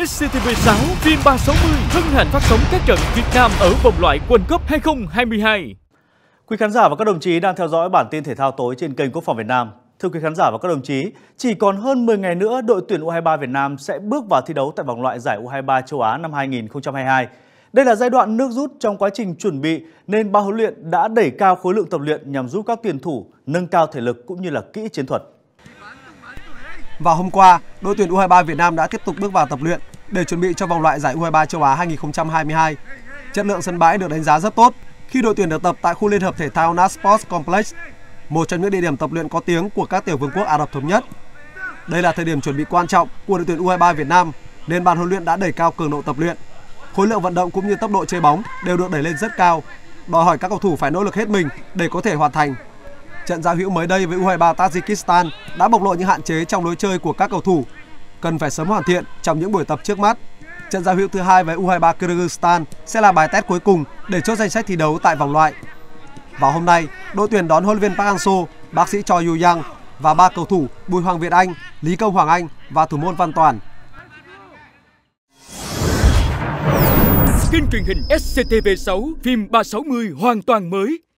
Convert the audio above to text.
SCTV6 phim 360 hân hạnh phát sóng các trận Việt Nam ở vòng loại World Cup 2022. Quý khán giả và các đồng chí đang theo dõi bản tin thể thao tối trên kênh Quốc phòng Việt Nam. Thưa quý khán giả và các đồng chí, chỉ còn hơn 10 ngày nữa đội tuyển U23 Việt Nam sẽ bước vào thi đấu tại vòng loại giải U23 châu Á năm 2022. Đây là giai đoạn nước rút trong quá trình chuẩn bị nên ban huấn luyện đã đẩy cao khối lượng tập luyện nhằm giúp các tuyển thủ nâng cao thể lực cũng như là kỹ chiến thuật. Vào hôm qua, đội tuyển U23 Việt Nam đã tiếp tục bước vào tập luyện để chuẩn bị cho vòng loại giải U23 châu Á 2022. Chất lượng sân bãi được đánh giá rất tốt khi đội tuyển được tập tại khu liên hợp thể thao Nas Sports Complex, một trong những địa điểm tập luyện có tiếng của các tiểu vương quốc Ả Rập Thống Nhất. Đây là thời điểm chuẩn bị quan trọng của đội tuyển U23 Việt Nam nên ban huấn luyện đã đẩy cao cường độ tập luyện. Khối lượng vận động cũng như tốc độ chơi bóng đều được đẩy lên rất cao, đòi hỏi các cầu thủ phải nỗ lực hết mình để có thể hoàn thành. Trận giao hữu mới đây với U23 Tajikistan đã bộc lộ những hạn chế trong lối chơi của các cầu thủ, cần phải sớm hoàn thiện trong những buổi tập trước mắt. Trận giao hữu thứ hai với U23 Kyrgyzstan sẽ là bài test cuối cùng để chốt danh sách thi đấu tại vòng loại. Vào hôm nay, đội tuyển đón huấn luyện viên Park Hang-seo, bác sĩ Choi Yu-yang và 3 cầu thủ Bùi Hoàng Việt Anh, Lý Công Hoàng Anh và thủ môn Văn Toàn. Kênh truyền hình SCTV6 phim 360 hoàn toàn mới.